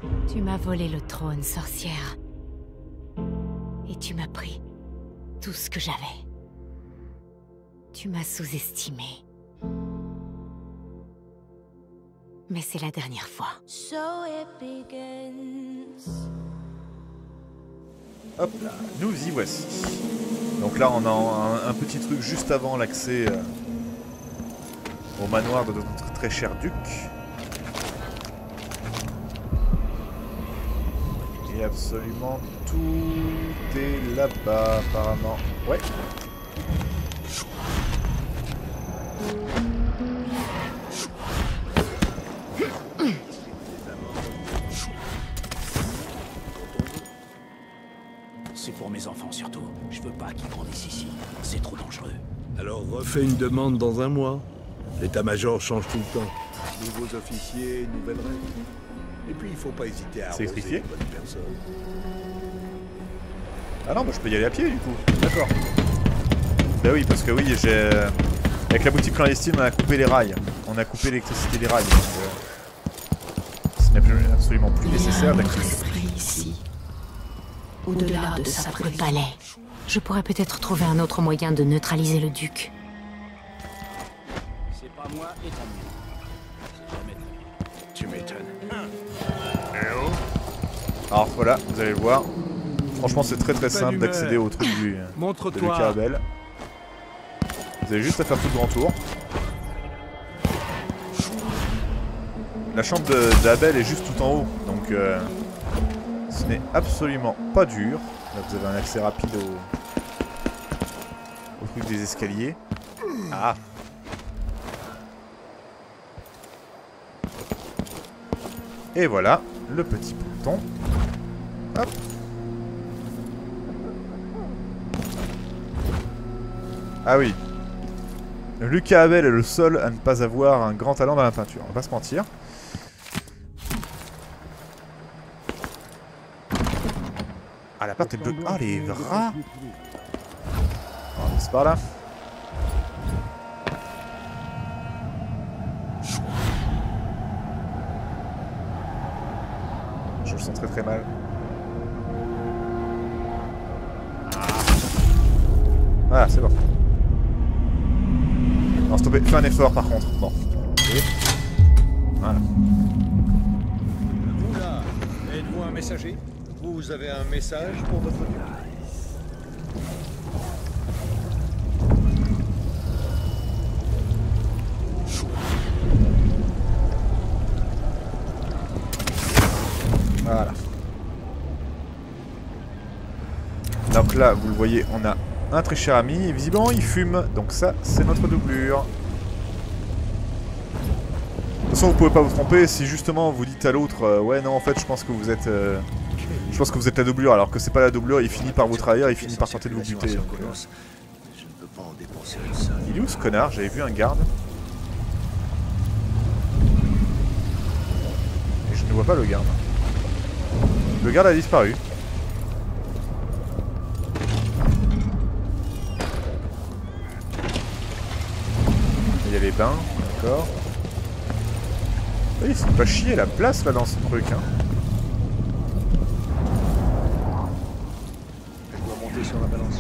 Tu m'as volé le trône, sorcière. Et tu m'as pris tout ce que j'avais. Tu m'as sous-estimé. Mais c'est la dernière fois. Hop là, nous y voici. Donc là, on a un petit truc juste avant l'accès au manoir de notre très cher duc. Et absolument tout est là-bas, apparemment. Ouais. C'est pour mes enfants surtout. Je veux pas qu'ils grandissent ici. C'est trop dangereux. Alors refais une demande dans un mois. L'état-major change tout le temps. Nouveaux officiers, nouvelles règles. Et puis il faut pas hésiter à arroser électrifié les bonnes personnes. Ah non, bah je peux y aller à pied du coup. D'accord. Bah oui, parce que oui, j'ai... Avec la boutique clandestine, on a coupé les rails. On a coupé l'électricité des rails. Donc, ce n'est absolument plus nécessaire d'activer. Ici. Au-delà de ce palais, je pourrais peut-être trouver un autre moyen de neutraliser le duc. C'est pas moi et ta mienne. C'est jamais très bien. Tu m'étonnes. Alors voilà, vous allez le voir. Franchement, c'est très simple d'accéder au truc de Montre-toi. Lucas Abel. Vous avez juste à faire tout le grand tour. La chambre d'Abel est juste tout en haut, donc ce n'est absolument pas dur. Là, vous avez un accès rapide au truc des escaliers. Ah. Et voilà, le petit bouton. Hop. Ah oui. Lucas Abel est le seul à ne pas avoir un grand talent dans la peinture. On va pas se mentir. Ah, la porte est bleue. Ah, les rats. On va passer par là. Je le sens très mal. Voilà, c'est bon. Non, stoppez. Fais un effort par contre. Bon. Okay. Voilà. Vous là, êtes-vous un messager? Vous avez un message pour votre duc? Voilà. Donc là, vous le voyez, on a un très cher ami, et visiblement il fume, donc ça, c'est notre doublure. De toute façon, vous pouvez pas vous tromper, si justement vous dites à l'autre, ouais non, en fait, je pense que vous êtes la doublure, alors que c'est pas la doublure, il finit par vous trahir, il finit par tenter de vous buter. Donc, Je ne peux pas en dépenser une seule. il est où ce connard? J'avais vu un garde. Et je ne vois pas le garde. Le garde a disparu. Il y a les bains, d'accord. Oui, c'est pas chier la place là dans ce truc, hein. Je dois monter sur la balance.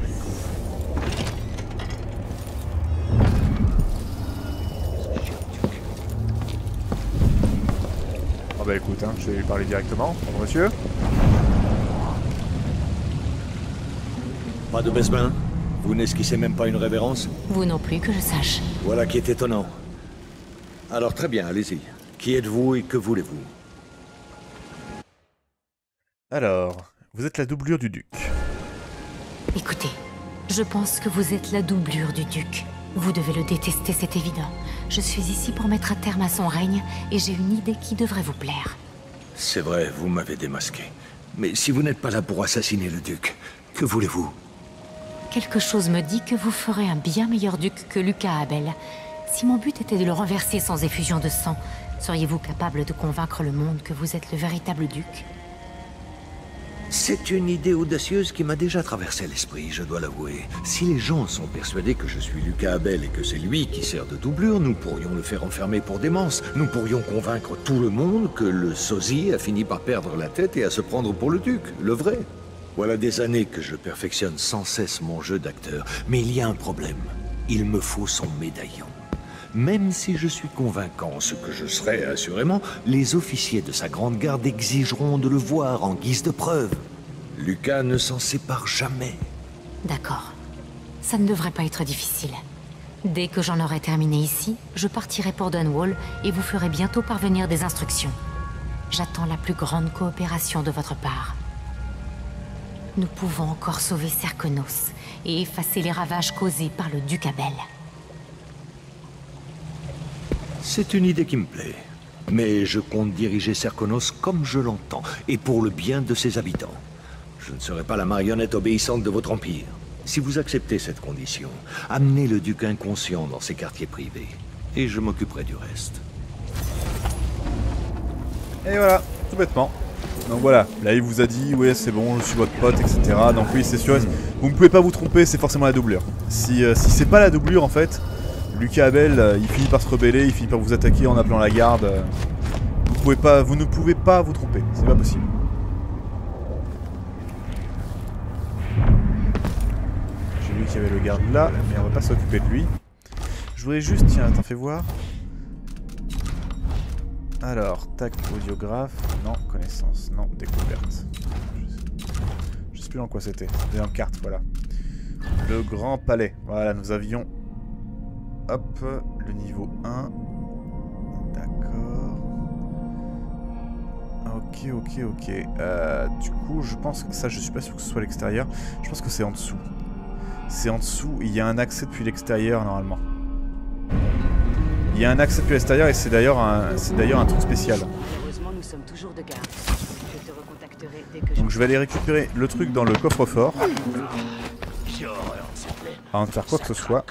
Oh bah écoute, hein, je vais lui parler directement. Bonjour monsieur. Pas de baisse-main? Vous n'esquissez même pas une révérence? Vous non plus, que je sache. Voilà qui est étonnant. Alors très bien, allez-y. Qui êtes-vous et que voulez-vous? Alors, vous êtes la doublure du duc. Écoutez, je pense que vous êtes la doublure du duc. Vous devez le détester, c'est évident. Je suis ici pour mettre un terme à son règne, et j'ai une idée qui devrait vous plaire. C'est vrai, vous m'avez démasqué. Mais si vous n'êtes pas là pour assassiner le duc, que voulez-vous? Quelque chose me dit que vous ferez un bien meilleur duc que Lucas Abel. Si mon but était de le renverser sans effusion de sang, seriez-vous capable de convaincre le monde que vous êtes le véritable duc? C'est une idée audacieuse qui m'a déjà traversé l'esprit, je dois l'avouer. Si les gens sont persuadés que je suis Lucas Abel et que c'est lui qui sert de doublure, nous pourrions le faire enfermer pour démence. Nous pourrions convaincre tout le monde que le sosie a fini par perdre la tête et à se prendre pour le duc, le vrai. Voilà des années que je perfectionne sans cesse mon jeu d'acteur. Mais il y a un problème. Il me faut son médaillon. Même si je suis convaincant, ce que je serai assurément, les officiers de sa grande garde exigeront de le voir en guise de preuve. Lucas ne s'en sépare jamais. D'accord. Ça ne devrait pas être difficile. Dès que j'en aurai terminé ici, je partirai pour Dunwall et vous ferai bientôt parvenir des instructions. J'attends la plus grande coopération de votre part. Nous pouvons encore sauver Serkonos et effacer les ravages causés par le duc Abel. C'est une idée qui me plaît. Mais je compte diriger Serkonos comme je l'entends, et pour le bien de ses habitants. Je ne serai pas la marionnette obéissante de votre empire. Si vous acceptez cette condition, amenez le duc inconscient dans ses quartiers privés, et je m'occuperai du reste. Et voilà, tout bêtement. Donc voilà, là il vous a dit, ouais c'est bon, je suis votre pote, etc. Donc oui, c'est sûr, vous ne pouvez pas vous tromper, c'est forcément la doublure. Si c'est pas la doublure en fait, Lucas Abel, il finit par se rebeller, il finit par vous attaquer en appelant la garde. Vous ne pouvez pas vous tromper, c'est pas possible. J'ai vu qu'il y avait le garde là, mais on va pas s'occuper de lui. Je voudrais juste, tiens, t'en fais voir. Alors, tac, audiographe, non, connaissance, non, découverte. Je sais plus dans quoi c'était, c'était en carte, voilà. Le grand palais, voilà, nous avions... Hop, le niveau 1. D'accord. Ok. Du coup, je pense que ça, je suis pas sûr que ce soit à l'extérieur. Je pense que c'est en dessous. C'est en dessous, il y a un accès depuis l'extérieur, normalement. Il y a un accès depuis l'extérieur et c'est d'ailleurs un truc spécial. Donc je vais aller récupérer le truc dans le coffre-fort. Avant de faire quoi que ce soit.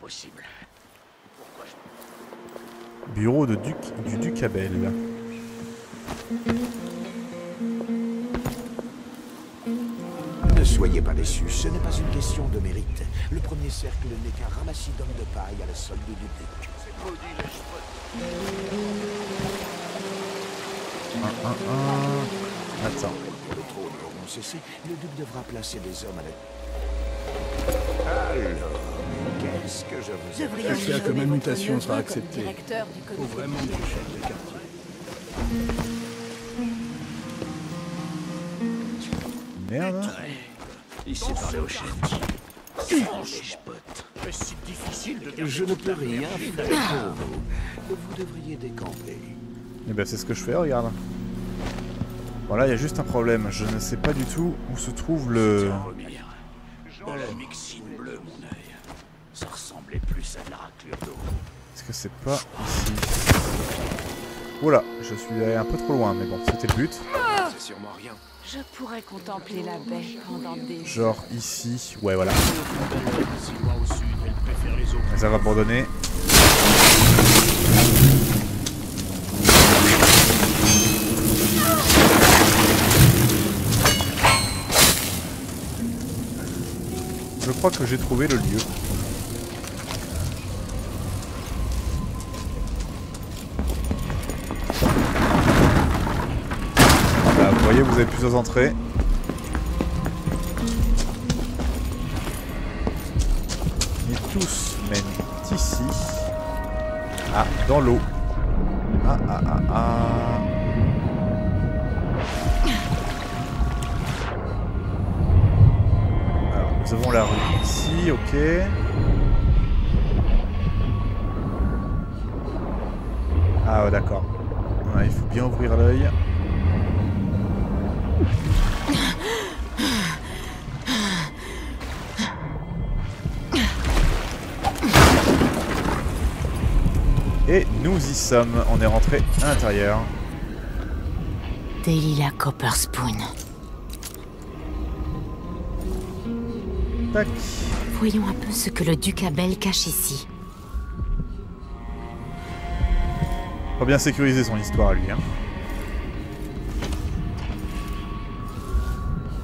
Bureau du duc Abel. Ne soyez pas déçus, ce n'est pas une question de mérite. Le premier cercle n'est qu'un ramassis d'hommes de paille à la solde du duc. Attends. Le trône auront cessé, le duc devra placer des hommes à la... Alors, qu'est-ce que je vous ai... J'espère que ma mutation sera acceptée. Faut vraiment que je change de quartier. Merde. Il s'est parlé au chef. C'est difficile de... Je ne peux rien faire pour vous. Vous devriez décamper. Et ben c'est ce que je fais, regarde. Voilà, il y a juste un problème. Je ne sais pas du tout où se trouve le... La mixine bleue, mon œil. Ça ressemblait plus à de la raclure d'eau. Est-ce que c'est pas ici? Oula, je suis allé un peu trop loin, mais bon, c'était le but. C'est sûrement rien. Je pourrais contempler la baie pendant des... Genre ici. Ouais, voilà. Si loin au sud, elle préfère les autres. Réserve abandonnée. Je crois que j'ai trouvé le lieu. Là, vous voyez, vous avez plusieurs entrées. Et tous mènent ici. Ah, dans l'eau. Ah. Alors, nous avons la rue ici, ok. Ah ouais, d'accord. Ouais, il faut bien ouvrir l'œil. Et nous y sommes, on est rentré à l'intérieur. Delilah Copperspoon. Tac. Voyons un peu ce que le duc Abel cache ici. Faut bien sécuriser son histoire à lui, hein.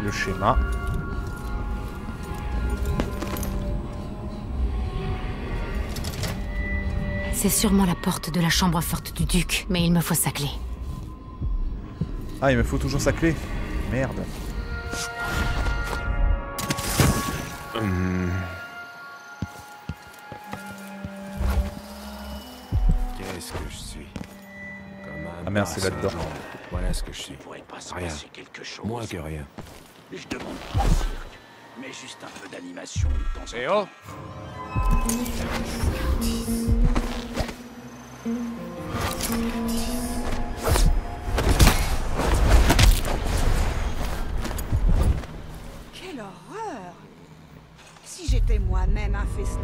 le schéma. C'est sûrement la porte de la chambre forte du duc, mais il me faut sa clé. Ah, il me faut toujours sa clé. Merde. Qu'est-ce que je suis? Comme un Ah merde, c'est là-dedans. Saint-Jean. Voilà ce que je suis. Pourrait pas se Rien. passer quelque chose. Moins que rien. Je demande pas un cirque, mais juste un peu d'animation de temps en temps. Quelle horreur! Si j'étais moi-même un festin.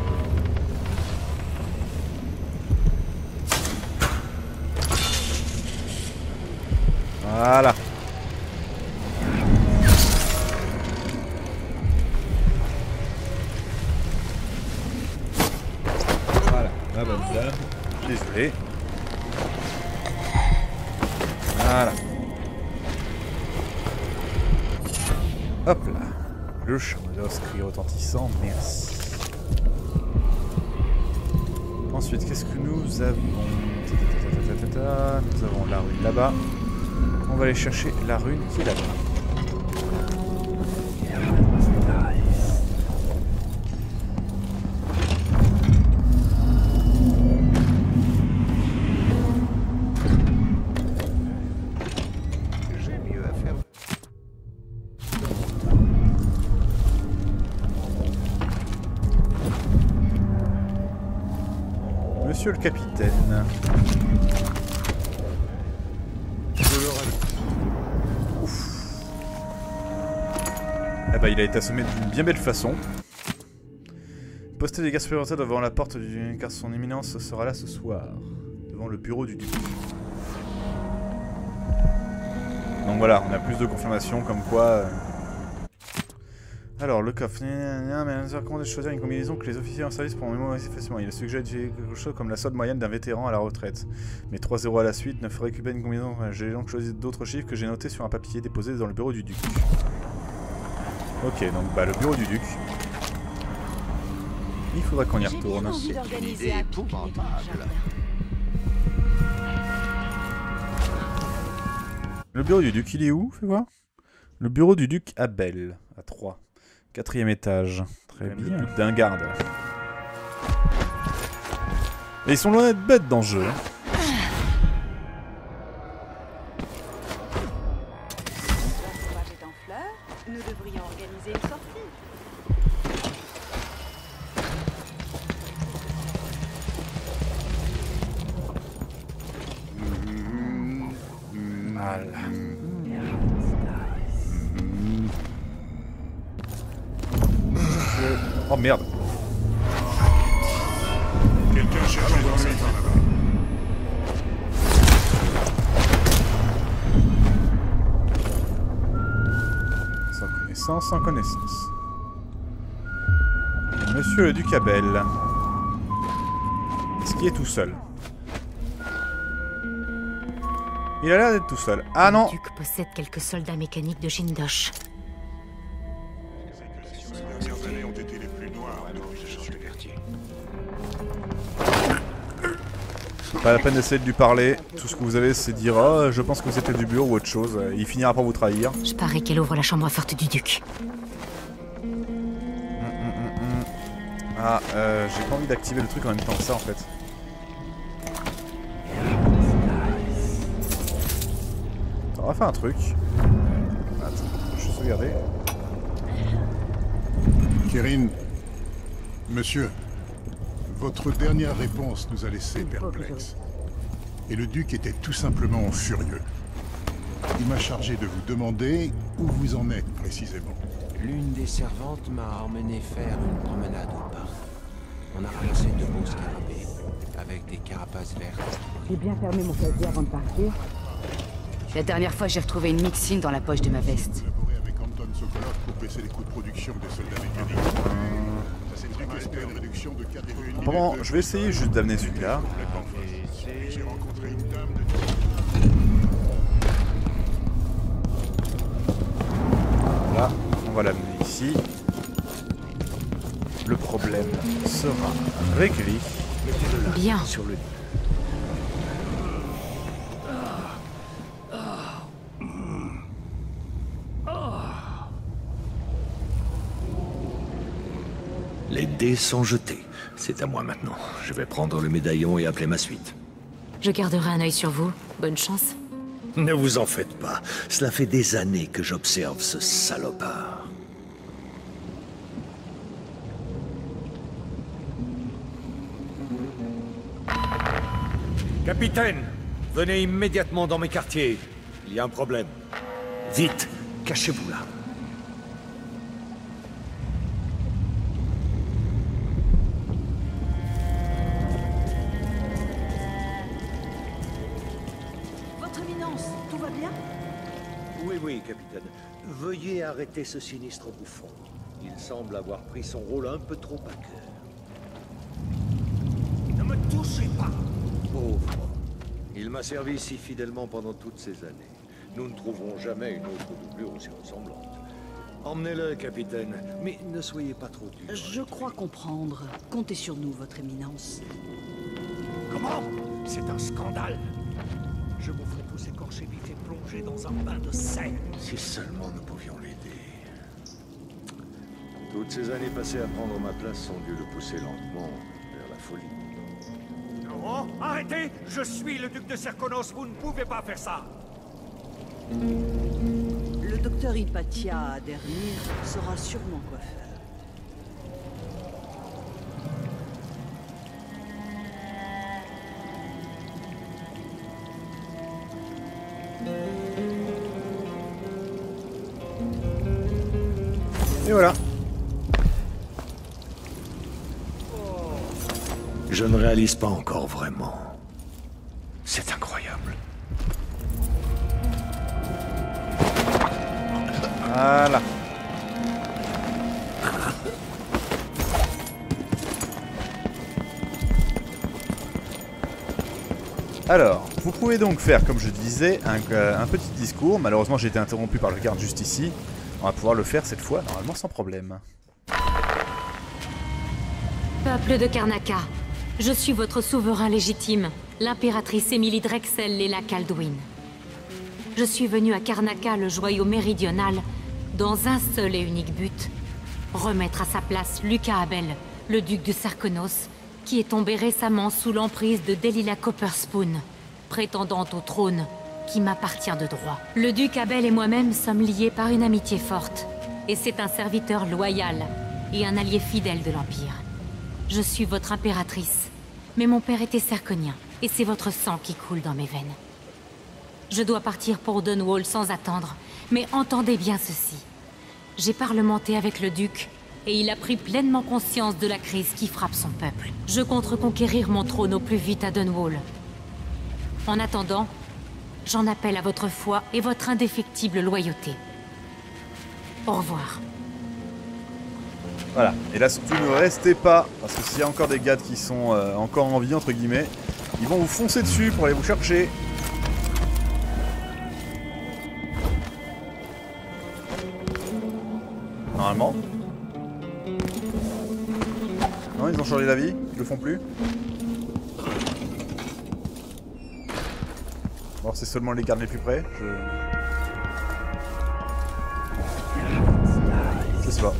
Voilà. Voilà, la bonne dame. Désolé. Voilà. Hop là. Le chant d'os cri retentissant, merci. Ensuite, qu'est-ce que nous avons? Nous avons la rune là-bas. On va aller chercher la rune qui est là-bas. J'ai mieux à faire. Monsieur le capitaine. Eh ben, il a été assommé d'une bien belle façon. Postez des gardes supplémentaires devant la porte du... car son éminence sera là ce soir. Devant le bureau du duc. Donc voilà, on a plus de confirmations comme quoi... Alors, le coffre... Mais comment de choisir une combinaison que les officiers en service pourront mémoriser facilement. Il suggère quelque chose comme la solde moyenne d'un vétéran à la retraite. Mais 3 0 à la suite ne ferait qu'une combinaison. J'ai donc choisi d'autres chiffres que j'ai notés sur un papier déposé dans le bureau du duc. Ok, donc bah le bureau du duc. Il faudra qu'on y retourne. Envie d'organiser un pique-nique dans le jardin. Le bureau du duc, il est où? Fais voir. Le bureau du duc à Belle, à 3. 4e étage. Très bien. Le but d'un garde. Et ils sont loin d'être bêtes dans ce jeu. L'entourage est en fleurs, nous devrions organiser une sortie. Voilà. Oh merde. Quelqu'un cherche des ennemis par là-bas. Sans connaissance, sans connaissance. Monsieur le duc Abel. Est-ce qu'il est tout seul? Il a l'air d'être tout seul. Ah non! Le duc possède quelques soldats mécaniques de Jindosh. Ces dernières années ont été les plus noires depuis que je change de quartier. Pas la peine d'essayer de lui parler. Tout ce que vous avez, c'est dire oh, je pense que c'était du bureau ou autre chose. Il finira par vous trahir. Je parie qu'elle ouvre la chambre forte du duc. Ah, j'ai pas envie d'activer le truc en même temps que ça en fait. On va faire un truc. Attends, je vais juste regarder. Kirin, monsieur, votre dernière réponse nous a laissé perplexes. Et le duc était tout simplement furieux. Il m'a chargé de vous demander où vous en êtes précisément. L'une des servantes m'a emmené faire une promenade au parc. On a ramassé de beaux scarabées, avec des carapaces vertes. J'ai bien fermé mon casier avant de partir. La dernière fois, j'ai retrouvé une mixine dans la poche de ma veste. Collaboré avec Anton Sokolov pour baisser les coûts de production des soldats mécaniques. Ça s'est traduit une réduction de 4 et Bon, je vais essayer juste d'amener celui-là. J'ai rencontré une dame de... Voilà, on va l'amener ici. Le problème sera réglé. Bien. Sur le... Les dés sont jetés. C'est à moi maintenant. Je vais prendre le médaillon et appeler ma suite. Je garderai un œil sur vous. Bonne chance. Ne vous en faites pas. Cela fait des années que j'observe ce salopard. Capitaine, venez immédiatement dans mes quartiers. Il y a un problème. Vite, cachez-vous là. Votre Éminence, tout va bien? Oui, capitaine. Veuillez arrêter ce sinistre bouffon. Il semble avoir pris son rôle un peu trop à cœur. Ne me touchez pas! Pauvre. Il m'a servi si fidèlement pendant toutes ces années. Nous ne trouverons jamais une autre doublure aussi ressemblante. Emmenez-le, capitaine, mais ne soyez pas trop dur. Je crois comprendre. Comptez sur nous, Votre Éminence. Comment? C'est un scandale. Je vous ferai tous écorcher vif et plonger dans un bain de sel. Si seulement nous pouvions l'aider. Toutes ces années passées à prendre ma place ont dû le pousser lentement vers la folie. Non, arrêtez! Je suis le duc de Serkonos, vous ne pouvez pas faire ça! Le docteur Hypatia à Dermir saura sûrement quoi faire. Et voilà. Je ne réalise pas encore vraiment. C'est incroyable. Voilà. Alors, vous pouvez donc faire, comme je disais, un petit discours. Malheureusement, j'ai été interrompu par le garde juste ici. On va pouvoir le faire cette fois, normalement sans problème. Peuple de Karnaca, je suis votre souverain légitime, l'impératrice Émilie Drexel Lela Kaldwin. Je suis venue à Karnaca, le joyau méridional, dans un seul et unique but. Remettre à sa place Luca Abel, le duc de Serkonos, qui est tombé récemment sous l'emprise de Delilah Copperspoon, prétendante au trône qui m'appartient de droit. Le duc Abel et moi-même sommes liés par une amitié forte, et c'est un serviteur loyal et un allié fidèle de l'Empire. Je suis votre impératrice, mais mon père était serconien, et c'est votre sang qui coule dans mes veines. Je dois partir pour Dunwall sans attendre, mais entendez bien ceci. J'ai parlementé avec le duc, et il a pris pleinement conscience de la crise qui frappe son peuple. Je compte reconquérir mon trône au plus vite à Dunwall. En attendant, j'en appelle à votre foi et votre indéfectible loyauté. Au revoir. Voilà, et là surtout ne restez pas, parce que s'il y a encore des gars qui sont encore en vie, entre guillemets, ils vont vous foncer dessus pour aller vous chercher. Normalement. Non, ils ont changé d'avis, ils le font plus. Bon, c'est seulement les gardes les plus près, je sais pas.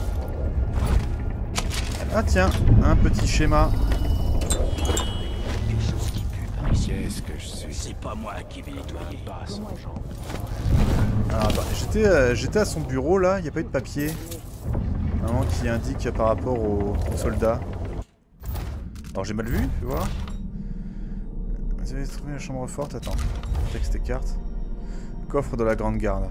Ah tiens, un petit schéma. Qu'est-ce que je suis? C'est pas moi qui vais nettoyer. Alors attends, j'étais à son bureau là, il n'y a pas eu de papier. Vraiment qui indique par rapport aux soldats. Alors j'ai mal vu, tu vois. Vous avez trouvé la chambre forte, attends. Texte et carte. Coffre de la Grande Garde.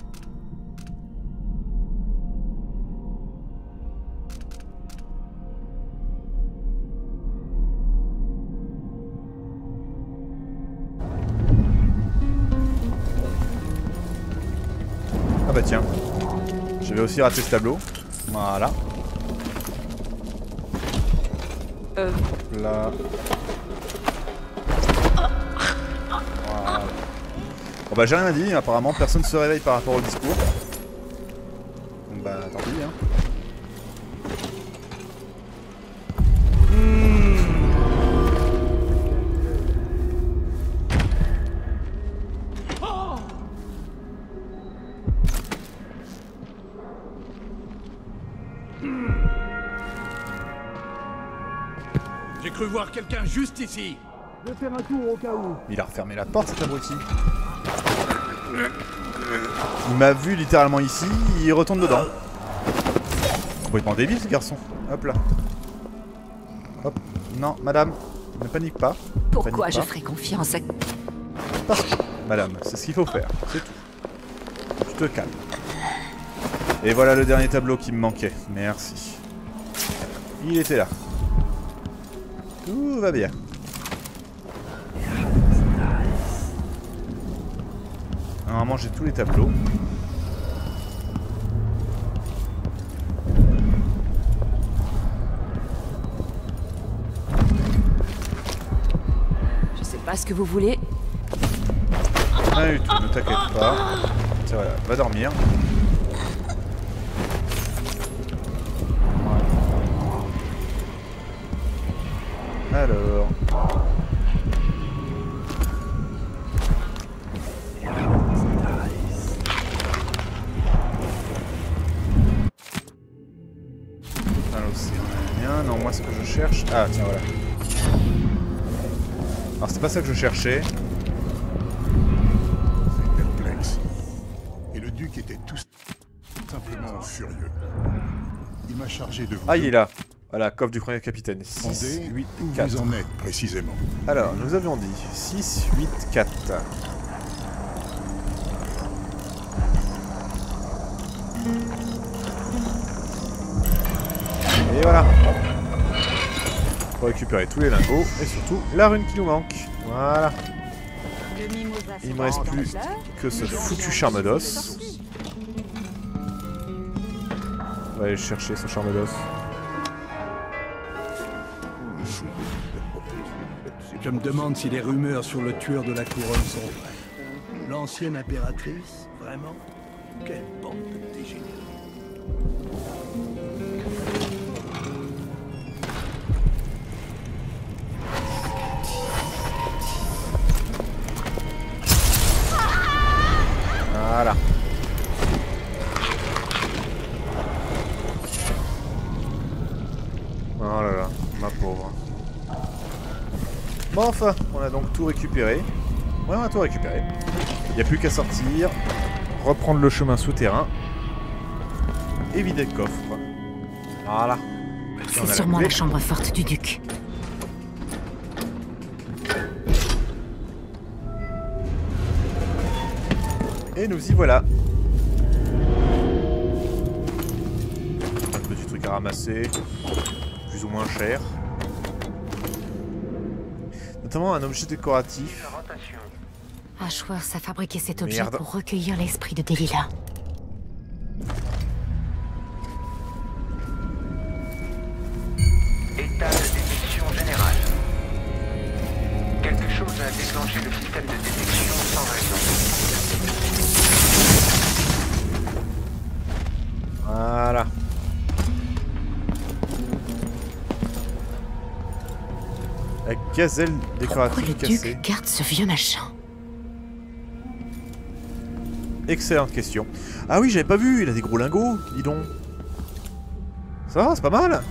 Ah bah tiens, j'avais aussi raté ce tableau. Voilà. Là. Voilà. Bon bah j'ai rien dit, apparemment personne ne se réveille par rapport au discours. donc bah tant pis hein. J'ai cru voir quelqu'un juste ici. Je vais faire un tour au cas où. Il a refermé la porte cet abruti. Il m'a vu littéralement ici, il retourne dedans. Complètement débile ce garçon. Hop là. Hop. Non, madame, ne panique pas. Pourquoi je ferais confiance à... Madame, c'est ce qu'il faut faire, c'est tout. Tu te calmes. Et voilà le dernier tableau qui me manquait. Merci. Il était là. Tout va bien. Normalement j'ai tous les tableaux. Je sais pas ce que vous voulez. Rien du tout, ne t'inquiète pas. Tiens voilà, va dormir. Alors... Non, moi ce que je cherche... Ah tiens voilà. Alors c'est pas ça que je cherchais. C'est perplexe. Et le duc était tout simplement furieux. Il m'a chargé de vous... Ah il est là. Voilà, coffre du premier capitaine. 6, 8, 4. Vous en êtes précisément. Alors, nous avions dit 6, 8, 4. Et voilà. Pour récupérer tous les lingots et surtout la rune qui nous manque. Voilà. Il me reste plus que ce foutu charme d'os. On va aller chercher ce charme d'os. Je me demande si les rumeurs sur le tueur de la couronne sont vraies. L'ancienne impératrice, vraiment? Quelle bande de dégénérés. Voilà. Oh là là, ma pauvre. Bon enfin, on a donc tout récupéré. Ouais, on a tout récupéré. Il n'y a plus qu'à sortir, reprendre le chemin souterrain et vider le coffre. Voilà. C'est sûrement la chambre forte du duc. Et nous y voilà. Un petit truc à ramasser, plus ou moins cher. Notamment un objet décoratif. Ashworth a fabriqué cet objet Merde. pour recueillir l'esprit de Delilah. État de détection générale. Quelque chose a déclenché le système de détection sans raison. Voilà. La gazelle Pourquoi décorative le cassée. duc garde ce vieux machin? Excellente question. Ah oui, j'avais pas vu, il a des gros lingots, dis donc. Ça va, c'est pas mal.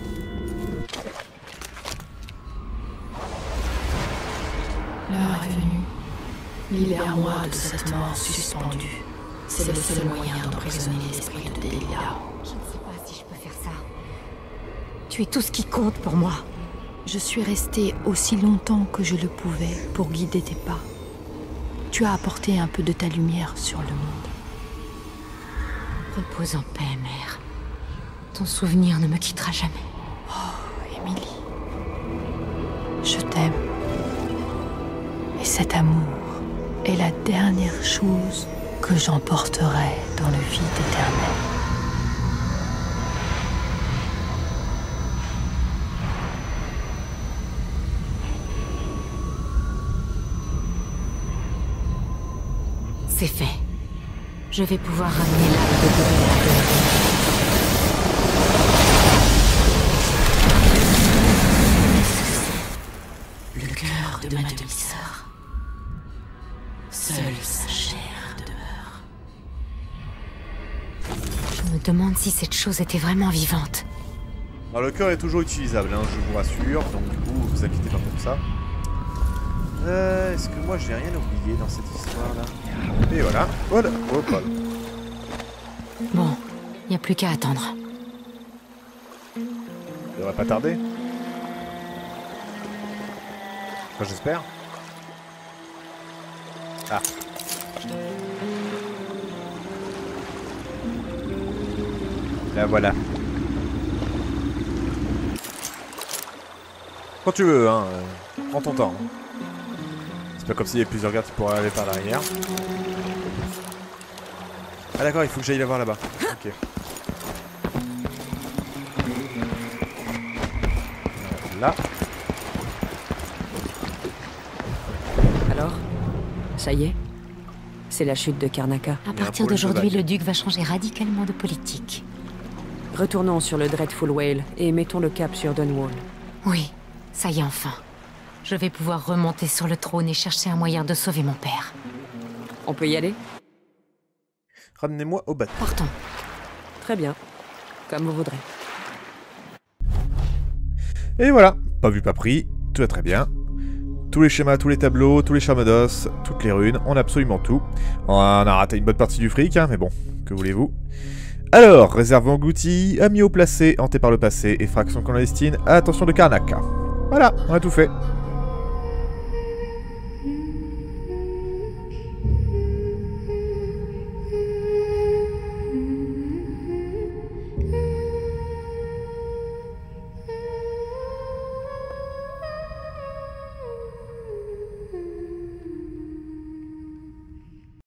L'heure est venue. Libère-moi de cette mort suspendue. C'est le seul moyen d'emprisonner l'esprit de Delilah. Je ne sais pas si je peux faire ça. Tu es tout ce qui compte pour moi. Je suis restée aussi longtemps que je le pouvais pour guider tes pas. Tu as apporté un peu de ta lumière sur le monde. Repose en paix, mère. Ton souvenir ne me quittera jamais. Oh, Émilie. Je t'aime. Et cet amour est la dernière chose que j'emporterai dans le vide éternel. C'est fait. Je vais pouvoir ramener l'âme de Delilah. corps de ma demi-sœur. Seule sa chair demeure. Je me demande si cette chose était vraiment vivante. Alors le cœur est toujours utilisable, hein, je vous rassure, donc du coup vous inquiétez pas pour ça. Est-ce que moi j'ai rien oublié dans cette histoire là? Et voilà, voilà, hop là. Bon, il n'y a plus qu'à attendre. Ça devrait pas tarder. Enfin j'espère. Ah. Là voilà. Quand tu veux, hein. Prends ton temps. C'est pas comme s'il y avait plusieurs gardes qui pourraient aller par l'arrière. Ah d'accord, il faut que j'aille la voir là-bas. Ok. Là. Alors, ça y est? C'est la chute de Karnaca. À partir d'aujourd'hui, le duc va changer radicalement de politique. Retournons sur le Dreadful Whale et mettons le cap sur Dunwall. Oui, ça y est enfin. Je vais pouvoir remonter sur le trône et chercher un moyen de sauver mon père. On peut y aller? Ramenez-moi au bateau. Partons. Très bien. Comme vous voudrez. Et voilà, pas vu pas pris, tout va très bien. Tous les schémas, tous les tableaux, tous les charmes d'os, toutes les runes, on a absolument tout. On a raté une bonne partie du fric, hein, mais bon, que voulez-vous. Alors, réserve engloutie, ami haut placé, hanté par le passé et fraction clandestine, attention de Karnaca. Voilà, on a tout fait.